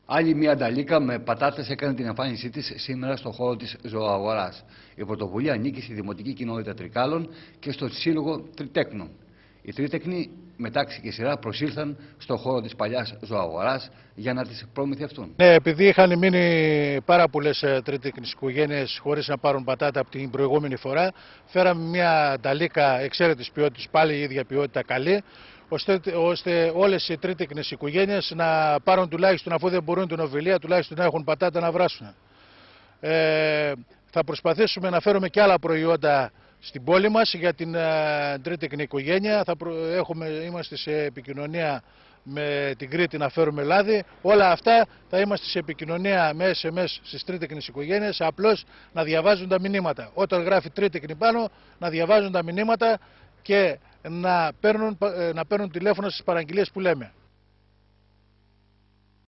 Άλλη μια ανταλίκα με πατάτες έκανε την εμφάνισή της σήμερα στον χώρο της ζωοαγοράς. Η πρωτοβουλία ανήκει στη Δημοτική Κοινότητα Τρικάλων και στο Σύλλογο Τριτέκνων. Οι τρίτεκνοι με τάξη και σειρά προσήλθαν στον χώρο της παλιάς ζωοαγοράς για να τις προμηθευτούν. Ναι, επειδή είχαν μείνει πάρα πολλές τρίτεκνες οικογένειες χωρίς να πάρουν πατάτα από την προηγούμενη φορά, φέραμε μια ανταλίκα εξαίρετης ποιότητας, πάλι η ίδια ποιότητα καλή, ώστε όλες οι τρίτεκνες οικογένειες να πάρουν τουλάχιστον, αφού δεν μπορούν την οβιλία, τουλάχιστον να έχουν πατάτα να βράσουν. Θα προσπαθήσουμε να φέρουμε και άλλα προϊόντα στην πόλη μας για την τρίτεκνη οικογένεια. Είμαστε σε επικοινωνία με την Κρήτη να φέρουμε λάδι. Όλα αυτά θα είμαστε σε επικοινωνία με SMS στις τρίτεκνες οικογένειες, απλώς να διαβάζουν τα μηνύματα. Όταν γράφει τρίτεκνη πάνω, να διαβάζουν τα μηνύματα και να παίρνουν τηλέφωνο στις παραγγελίες που λέμε.